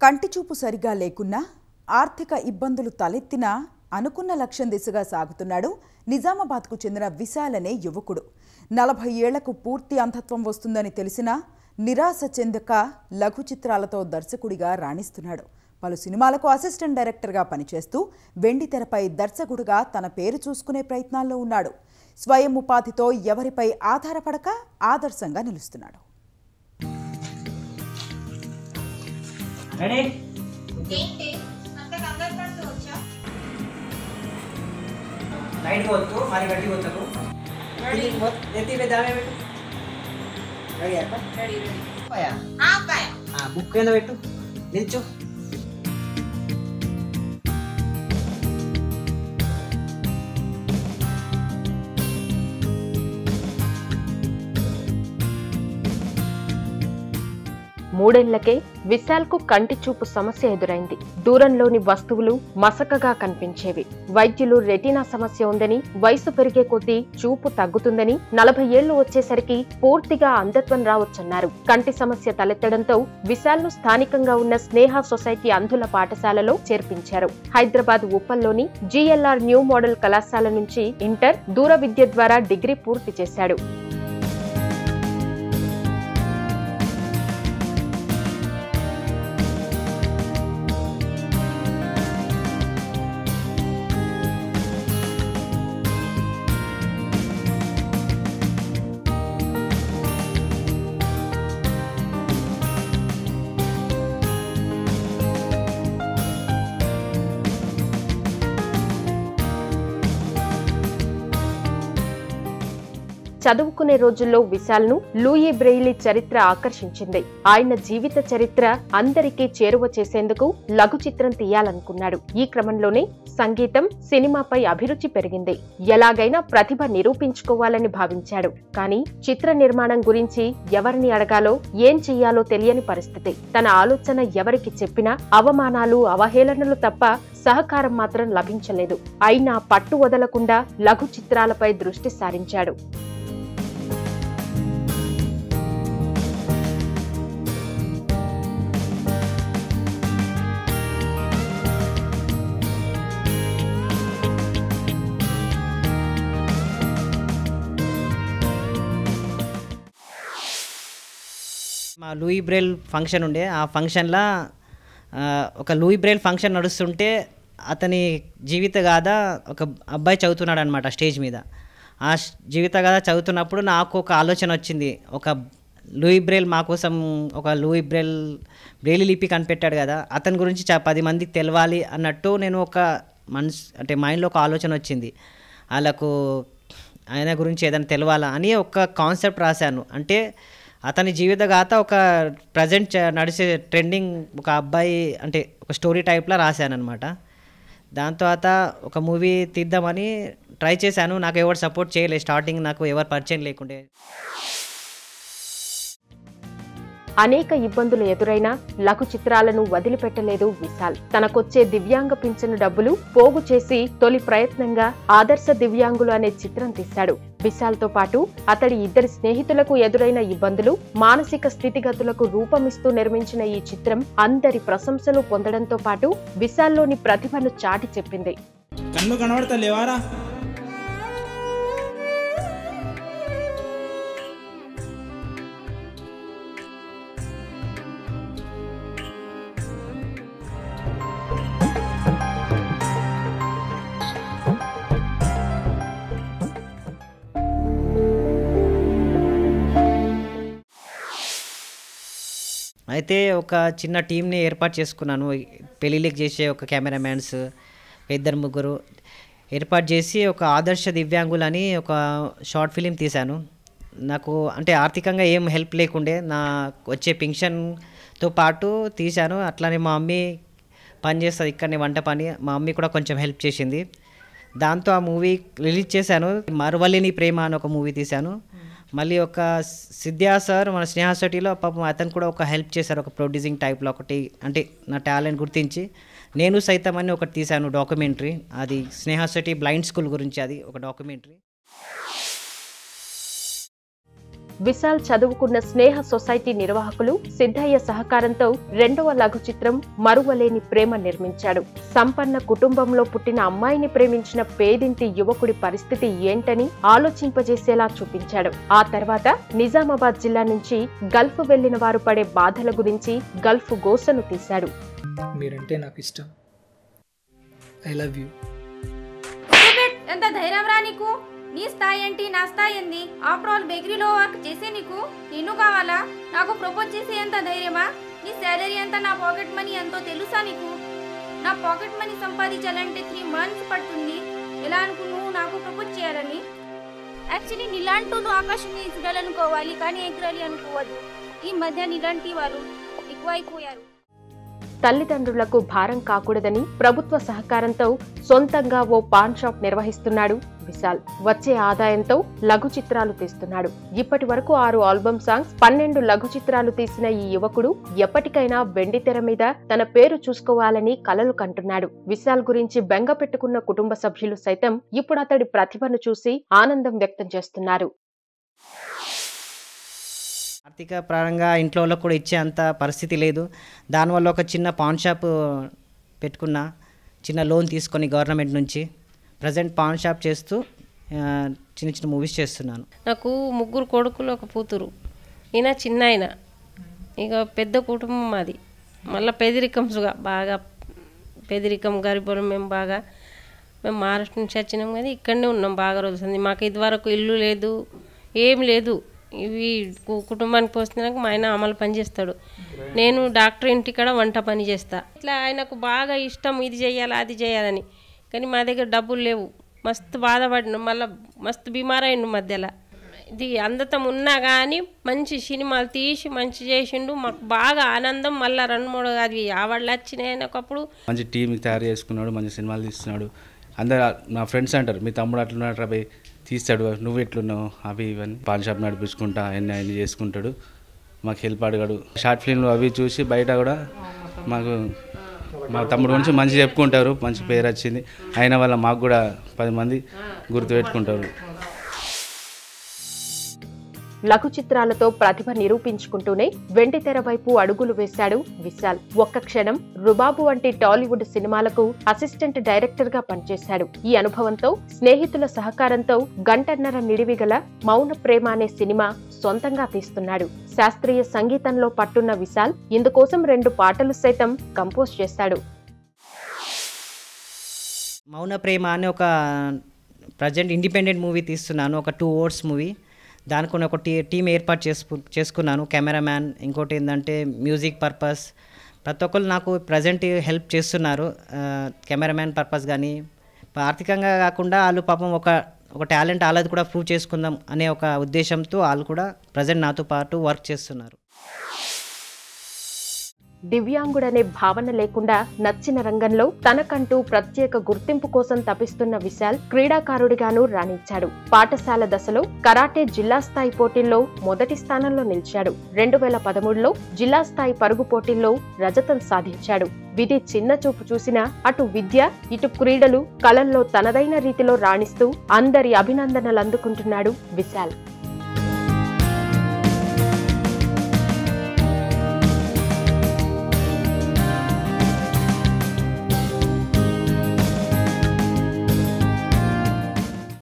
కంటి చూపు సరిగా లేకున్నా ఆర్థిక ఇబ్బందులు తలెత్తినా అనుకున్న లక్ష్యం దిశగా సాగుతున్నాడు నిజామాబాద్కు చెందిన విశాల్ అనే యువకుడు. 40 ఏళ్లకు పూర్తి అంధత్వం వస్తుందని తెలిసినా నిరాశ చెందక లఘు చిత్రాలతో దర్శకుడిగా రాణిస్తున్నాడు. పలు సినిమాలకు అసిస్టెంట్ డైరెక్టర్గా పనిచేస్తూ వెండితెరపై దర్శకుడిగా తన పేరు చూసుకునే ప్రయత్నాల్లో ఉన్నాడు. స్వయం ఉపాధితో ఎవరిపై ఆధారపడక ఆదర్శంగా నిలుస్తున్నాడు. लाइट बोलतो मारी गड्डी बोलतो रेडी मत येती पे दावे बेटू रेडी है रेडी रेडी पाया हां पाया हां बुक केंद बेटू निल्चो మూడేళ్లకే విశాల్కు కంటి చూపు సమస్య ఎదురైంది. దూరంలోని వస్తువులు మసకగా కనిపించేవి. వైద్యులు రెటీనా సమస్య ఉందని, వయసు పెరిగే కొద్దీ చూపు తగ్గుతుందని, 40 ఏళ్లు వచ్చేసరికి పూర్తిగా అంధత్వం రావచ్చన్నారు. కంటి సమస్య తలెత్తడంతో విశాల్ను స్థానికంగా ఉన్న స్నేహ సొసైటీ అంధుల పాఠశాలలో చేర్పించారు. హైదరాబాద్ ఉప్పల్లోని జిఎల్ఆర్ న్యూ మోడల్ కళాశాల నుంచి ఇంటర్, దూర విద్య ద్వారా డిగ్రీ పూర్తి చేశాడు. చదువుకునే రోజుల్లో విశాల్ను లూయి బ్రెయిలీ చరిత్ర ఆకర్షించింది. ఆయన జీవిత చరిత్ర అందరికీ చేరువ చేసేందుకు లఘు చిత్రం తీయాలనుకున్నాడు. ఈ క్రమంలోనే సంగీతం, సినిమాపై అభిరుచి పెరిగింది. ఎలాగైనా ప్రతిభ నిరూపించుకోవాలని భావించాడు. కానీ చిత్ర నిర్మాణం గురించి ఎవరిని అడగాలో, ఏం చెయ్యాలో తెలియని పరిస్థితి. తన ఆలోచన ఎవరికి చెప్పినా అవమానాలు, అవహేళనలు తప్ప సహకారం మాత్రం లభించలేదు. అయినా పట్టు వదలకుండా లఘు చిత్రాలపై దృష్టి సారించాడు. మా లూయి బ్రెయిల్ ఫంక్షన్ ఉండే. ఆ ఫంక్షన్లో ఒక లూయి బ్రెయిల్ ఫంక్షన్ నడుస్తుంటే అతని జీవిత గాథ ఒక అబ్బాయి చదువుతున్నాడు అనమాట స్టేజ్ మీద. ఆ జీవిత గాథ చదువుతున్నప్పుడు నాకు ఒక ఆలోచన వచ్చింది. ఒక లూయి బ్రెయిల్ మా కోసం ఒక లూయి బ్రెయిలీ లిపి కనిపెట్టాడు కదా, అతని గురించి 10 మందికి తెలవాలి అన్నట్టు నేను ఒక అంటే మైండ్లో ఒక ఆలోచన వచ్చింది. వాళ్ళకు ఆయన గురించి ఏదైనా తెలవాలా అని ఒక కాన్సెప్ట్ రాశాను. అంటే అతని జీవిత గాథ ఒక ప్రజెంట్ నడిచే ట్రెండింగ్ ఒక అబ్బాయి అంటే ఒక స్టోరీ టైప్లో రాశాను అనమాట. దాని తర్వాత ఒక మూవీ తీద్దామని ట్రై చేశాను. నాకు ఎవరు సపోర్ట్ చేయలేదు. స్టార్టింగ్ నాకు ఎవరు పరిచయం లేకుండే. అనేక ఇబ్బందులు ఎదురైనా లఘు చిత్రాలను వదిలిపెట్టలేదు విశాల్. తనకొచ్చే దివ్యాంగ పింఛను డబ్బులు పోగు చేసి తొలి ప్రయత్నంగా ఆదర్శ దివ్యాంగులు అనే చిత్రం తీశాడు. విశాల్తో పాటు అతడి 2 స్నేహితులకు ఎదురైన ఇబ్బందులు, మానసిక స్థితిగతులకు రూపమిస్తూ నిర్మించిన ఈ చిత్రం అందరి ప్రశంసలు పొందడంతో పాటు విశాల్లోని ప్రతిభను చాటి చెప్పింది. కన్ను కనబడతలేవారా? అయితే ఒక చిన్న టీంని ఏర్పాటు చేసుకున్నాను. పెళ్ళిళ్ళకి చేసే ఒక కెమెరామ్యాన్స్ 2-3 ఏర్పాటు చేసి ఒక ఆదర్శ దివ్యాంగులని ఒక షార్ట్ ఫిలిం తీశాను. నాకు అంటే ఆర్థికంగా ఏం హెల్ప్ లేకుండే, నా వచ్చే పింఛన్తో పాటు తీశాను. అట్లానే మా మమ్మీ పని చేస్తుంది ఇక్కడనే వంట పని. మా మమ్మీ కూడా కొంచెం హెల్ప్ చేసింది. దాంతో ఆ మూవీ రిలీజ్ చేశాను. మరువలేని ప్రేమ అని ఒక మూవీ తీశాను. మళ్ళీ ఒక సిద్ధ్యా సార్ మన స్నేహ సొసైటీలో పాపం అతను కూడా ఒక హెల్ప్ చేశారు. ఒక ప్రొడ్యూసింగ్ టైప్లో ఒకటి అంటే నా టాలెంట్ గుర్తించి నేను సైతం అని ఒకటి తీశాను డాక్యుమెంటరీ. అది స్నేహ సొసైటీ బ్లైండ్ స్కూల్ గురించి, అది ఒక డాక్యుమెంటరీ. విశాల్ చదువుకున్న స్నేహ సొసైటీ నిర్వాహకులు సిద్ధయ్య సహకారంతో రెండవ లఘు చిత్రం మరువలేని ప్రేమ నిర్మించాడు. సంపన్న కుటుంబంలో పుట్టిన అమ్మాయిని ప్రేమించిన పేదింటి యువకుడి పరిస్థితి ఏంటని ఆలోచింపజేసేలా చూపించాడు. ఆ తర్వాత నిజామాబాద్ జిల్లా నుంచి గల్ఫ్ వెళ్లిన వారు పడే బాధల గురించి గల్ఫ్ గోసను తీశాడు. మీరంటే నాకు ఇష్టం. I love you. ఎంత ధైర్యం రా నీకు? నీ స్థాయి ఏంటి, నా స్థాయి ఏంది? ఆఫ్టర్ ఆల్ బేకరీలో వర్క్ చేసే నీకు నిన్ను కావాలా? నాకు ప్రపోజ్ చేసే ఎంత ధైర్యమా? నీ శాలరీ ఎంత, నా పాకెట్ మనీ ఎంతో తెలుసా నీకు? నా పాకెట్ మనీ సంపాదించాలంటే 3 months పడుతుంది. ఎలా అనుకున్నావు నాకు ప్రపోజ్ చేయాలని? యాక్చువల్లీ నీలాంటి నువ్వు ఆకాశాన్ని చూడాలనుకోవాలి, కానీ ఎగరాలి అనుకోవద్దు. ఈ మధ్య నీలాంటి వారు ఎక్కువైపోయారు. తల్లిదండ్రులకు భారం కాకూడదని ప్రభుత్వ సహకారంతో సొంతంగా ఓ పాన్ షాప్ నిర్వహిస్తున్నాడు విశాల్. వచ్చే ఆదాయంతో లఘు చిత్రాలు తీస్తున్నాడు. ఇప్పటి వరకు 6 ఆల్బమ్ సాంగ్స్, 12 లఘు చిత్రాలు తీసిన ఈ యువకుడు ఎప్పటికైనా వెండితెర మీద తన పేరు చూసుకోవాలని కలలు కంటున్నాడు. విశాల్ గురించి బెంగ పెట్టుకున్న కుటుంబ సభ్యులు సైతం ఇప్పుడు అతడి ప్రతిభను చూసి ఆనందం వ్యక్తం చేస్తున్నారు. ఆర్థిక పరంగా ఇంట్లో వాళ్ళకు కూడా ఇచ్చే అంత పరిస్థితి లేదు. దానివల్ల ఒక చిన్న పాన్ షాప్ పెట్టుకున్నా, చిన్న లోన్ తీసుకొని గవర్నమెంట్ నుంచి ప్రజెంట్ పాన్ షాప్ చేస్తూ చిన్న చిన్న మూవీస్ చేస్తున్నాను. నాకు 3 కొడుకులు, 1 కూతురు. ఈయన చిన్న ఆయన. ఇక పెద్ద కుటుంబం మాది. మళ్ళీ పేదరికంగా బాగా పేదరికం గరీబులు. మేము మహారాష్ట్ర నుంచి వచ్చినాం, కానీ ఇక్కడనే ఉన్నాం బాగా రోజుంది. మాకు ఇదివరకు ఇల్లు లేదు, ఏం లేదు. ఇవి కుటుంబానికి పోస్తున్నాక మా ఆయన అమలు పని చేస్తాడు. నేను డాక్టర్ ఇంటికాడ వంట పని చేస్తా. ఇట్లా ఆయనకు బాగా ఇష్టం, ఇది చేయాలి అది చేయాలని. కానీ మా దగ్గర డబ్బులు లేవు. మస్తు బాధపడిన, మళ్ళీ మస్తు బీమారైండు మధ్యలో. ఇది అందతం ఉన్నా కానీ మంచి సినిమాలు తీసి మంచి చేసిండు. మాకు బాగా ఆనందం. మళ్ళీ 2-3 అది అవార్డులు వచ్చినాయి. ఒకప్పుడు మంచి టీం తయారు చేసుకున్నాడు, మంచి సినిమాలు తీస్తున్నాడు. అందరు నా ఫ్రెండ్స్ అంటారు, మీ తమ్ముడు అట్లున్నాడు అబ్బాయి, తీస్తాడు, నువ్వు ఎట్లున్నావు అవి ఇవన్నీ. పాన్ షాప్ నడిపించుకుంటా అన్నీ చేసుకుంటాడు, మాకు హెల్ప్ అడిగాడు. షార్ట్ ఫిల్మ్లు అవి చూసి బయట కూడా మా తమ్ముడు గురించి మంచి చెప్పుకుంటారు. మంచి పేరు వచ్చింది. అయిన వల్ల మాకు కూడా 10 మంది గుర్తుపెట్టుకుంటారు. లఘు చిత్రాలతో ప్రతిభ నిరూపించుకుంటూనే వెండితెర వైపు అడుగులు వేశాడు విశాల్. ఒక్క క్షణం, రుబాబు వంటి టాలీవుడ్ సినిమాలకు అసిస్టెంట్ డైరెక్టర్ గా పనిచేశాడు. ఈ అనుభవంతో స్నేహితుల సహకారంతో 1.5 నిడివి గల మౌన ప్రేమ అనే సినిమా సొంతంగా తీస్తున్నాడు. శాస్త్రీయ సంగీతంలో పట్టున్న విశాల్ ఇందుకోసం 2 పాటలు సైతం కంపోజ్ చేశాడు. మౌన ప్రేమ అనే ఒక ప్రజెంట్ ఇండిపెండెంట్ మూవీ తీస్తున్నాను, ఒక 2 hours మూవీ. దానికి ఒక టీం ఏర్పాటు చేసుకున్నాను. కెమెరామ్యాన్, ఇంకోటి ఏంటంటే మ్యూజిక్ పర్పస్, ప్రతి ఒక్కరు నాకు ప్రజెంట్ హెల్ప్ చేస్తున్నారు. కెమెరామ్యాన్ పర్పస్ కానీ ఆర్థికంగా కాకుండా వాళ్ళు పాపం ఒక టాలెంట్ వాళ్ళది కూడా ప్రూవ్ చేసుకుందాం అనే ఒక ఉద్దేశంతో వాళ్ళు కూడా ప్రజెంట్ నాతో పాటు వర్క్ చేస్తున్నారు. దివ్యాంగుడనే భావన లేకుండా నచ్చిన రంగంలో తనకంటూ ప్రత్యేక గుర్తింపు కోసం తపిస్తున్న విశాల్ క్రీడాకారుడిగానూ రాణించాడు. పాఠశాల దశలో కరాటే జిల్లా స్థాయి పోటీల్లో మొదటి స్థానంలో నిలిచాడు. 2013లో జిల్లా స్థాయి పరుగు పోటీల్లో రజతం సాధించాడు. విధి చిన్న చూపు చూసినా అటు విద్య, ఇటు క్రీడలు, కళల్లో తనదైన రీతిలో రాణిస్తూ అందరి అభినందనలు అందుకుంటున్నాడు విశాల్.